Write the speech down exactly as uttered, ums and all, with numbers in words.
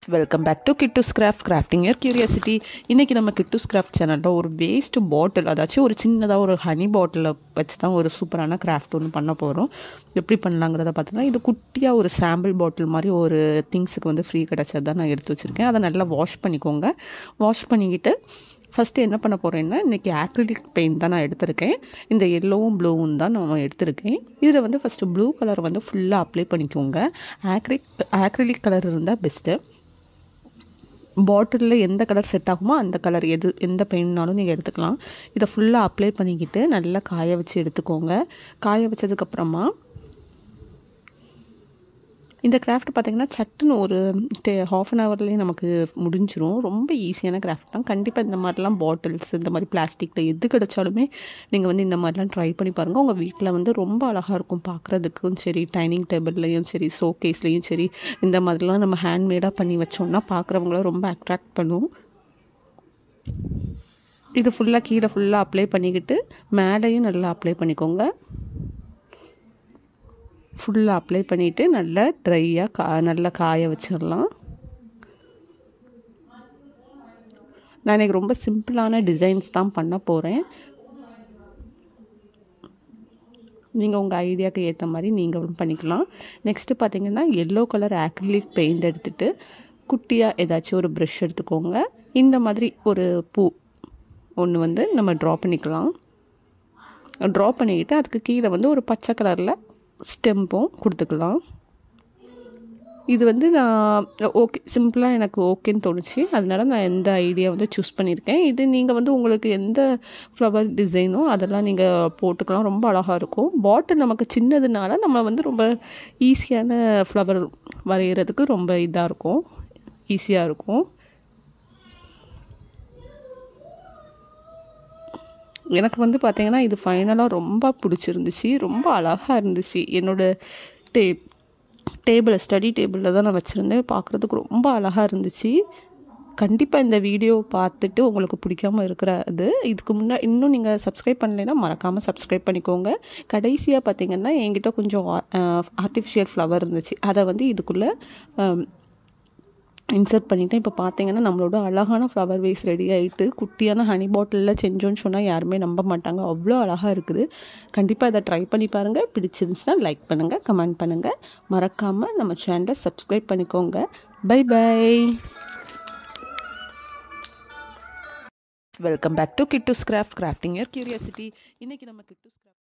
Welcome back to Kittus craft crafting your curiosity. இன்றைக்கி நம்ம Kittus craft சேனலில் ஒரு வேஸ்ட் பாட்டில், அதாச்சும் ஒரு சின்னதாக ஒரு ஹனி பாட்டிலை வச்சு தான் ஒரு சூப்பரான கிராஃப்ட் ஒன்று பண்ண போகிறோம். எப்படி பண்ணலாங்கிறத பார்த்தீங்கன்னா, இது குட்டியாக ஒரு சாம்பிள் பாட்டில் மாதிரி ஒரு திங்ஸுக்கு வந்து ஃப்ரீ கிடச்சது தான் நான் எடுத்து வச்சுருக்கேன். அதை நல்லா வாஷ் பண்ணிக்கோங்க. வாஷ் பண்ணிக்கிட்டு ஃபஸ்ட்டு என்ன பண்ண போகிறேன்னா, இன்றைக்கி ஆக்ரிலிக் பெயிண்ட் தான் நான் எடுத்திருக்கேன். இந்த எல்லோவும் ப்ளூவும் தான் நான் எடுத்திருக்கேன். இதில் வந்து ஃபஸ்ட்டு ப்ளூ கலர் வந்து ஃபுல்லாக அப்ளை பண்ணிக்கோங்க. ஆக்ரிக் ஆக்ரிலிக் கலர் இருந்தால் பெஸ்ட்டு. பாட்டிலில் எந்த கலர் செட் ஆகுமோ அந்த கலர் எது எந்த பெயிண்ட்னாலும் நீங்கள் எடுத்துக்கலாம். இதை ஃபுல்லாக அப்ளை பண்ணிக்கிட்டு நல்லா காய வச்சு எடுத்துக்கோங்க. காய வச்சதுக்கப்புறமா இந்த கிராஃப்ட் பார்த்திங்கன்னா சட்டுன்னு ஒரு டே ஹாஃப் அன் ஹவர்லேயே நமக்கு முடிஞ்சிடும். ரொம்ப ஈஸியான கிராஃப்ட் தான். கண்டிப்பாக இந்த மாதிரிலாம் பாட்டில்ஸ், இந்த மாதிரி பிளாஸ்டிக்கில் எது கிடச்சாலுமே நீங்கள் வந்து இந்த மாதிரிலாம் ட்ரை பண்ணி பாருங்கள். உங்கள் வீட்டில் வந்து ரொம்ப அழகாக இருக்கும் பார்க்குறதுக்கும் சரி, டைனிங் டேபிள்லேயும் சரி, ஷோகேஸ்லேயும் சரி, இந்த மாதிரிலாம் நம்ம ஹேண்ட்மேடாக பண்ணி வச்சோம்னா பார்க்குறவங்கள ரொம்ப அட்ராக்ட் பண்ணும். இது ஃபுல்லாக கீழே ஃபுல்லாக அப்ளை பண்ணிக்கிட்டு மேலேயும் நல்லா அப்ளை பண்ணிக்கோங்க. ஃபுல்லாக அப்ளை பண்ணிவிட்டு நல்லா ட்ரையாக கா நல்லா காய வச்சிடலாம். நான் எனக்கு ரொம்ப சிம்பிளான டிசைன்ஸ் தான் பண்ண போகிறேன். நீங்கள் உங்கள் ஐடியாவுக்கு ஏற்ற மாதிரி நீங்கள் பண்ணிக்கலாம். நெக்ஸ்ட்டு பார்த்திங்கன்னா, எல்லோ கலர் ஆக்ரிலிக் பெயிண்ட் எடுத்துகிட்டு குட்டியாக ஏதாச்சும் ஒரு ப்ரஷ் எடுத்துக்கோங்க. இந்த மாதிரி ஒரு பூ ஒன்று வந்து நம்ம ட்ரா பண்ணிக்கலாம். ட்ரா பண்ணிக்கிட்டு அதுக்கு கீழே வந்து ஒரு பச்சை கலரில் ஸ்டெம்பும் கொடுத்துக்கலாம். இது வந்து நான் ஓகே சிம்பிளாக எனக்கு ஓகேன்னு தோணுச்சு. அதனால நான் எந்த ஐடியா வந்து சூஸ் பண்ணியிருக்கேன். இது நீங்கள் வந்து உங்களுக்கு எந்த ஃப்ளவர் டிசைனோ அதெல்லாம் நீங்கள் போட்டுக்கலாம். ரொம்ப அழகாக இருக்கும். பாட்டில் நமக்கு சின்னதுனால நம்ம வந்து ரொம்ப ஈஸியான ஃப்ளவர் வரைகிறதுக்கு ரொம்ப இதாக இருக்கும், ஈஸியாக இருக்கும். எனக்கு வந்து பார்த்திங்கன்னா இது ஃபைனலாக ரொம்ப பிடிச்சிருந்துச்சு. ரொம்ப அழகாக இருந்துச்சு. என்னோடய டே டேபிள் ஸ்டடி டேபிளில் தான் நான் வச்சுருந்தேன். பார்க்குறதுக்கு ரொம்ப அழகாக இருந்துச்சு. கண்டிப்பாக இந்த வீடியோ பார்த்துட்டு உங்களுக்கு பிடிக்காமல் இருக்கிறது, இதுக்கு முன்னே இன்னும் நீங்கள் சப்ஸ்கிரைப் பண்ணலைன்னா மறக்காமல் சப்ஸ்கிரைப் பண்ணிக்கோங்க. கடைசியாக பார்த்திங்கன்னா என்கிட்ட கொஞ்சம் ஆர்டிஃபிஷியல் ஃப்ளவர் இருந்துச்சு. அதை வந்து இதுக்குள்ளே இன்சர்ட் பண்ணிவிட்டேன். இப்போ பார்த்தீங்கன்னா நம்மளோட அழகான ஃப்ளவர் வேஸ் ரெடி ஆகிட்டு, குட்டியான ஹனி பாட்டிலில் செஞ்சோன்னு சொன்னால் யாருமே நம்ப மாட்டாங்க. அவ்வளோ அழகாக இருக்குது. கண்டிப்பாக இதை ட்ரை பண்ணி பாருங்கள். பிடிச்சிருந்துச்சுன்னா லைக் பண்ணுங்கள், கமெண்ட் பண்ணுங்கள். மறக்காமல் நம்ம சேனலை சப்ஸ்கிரைப் பண்ணிக்கோங்க. Bye bye. Welcome back to Kittus craft crafting your curiosity. இன்றைக்கி நம்ம கிட்டூஸ்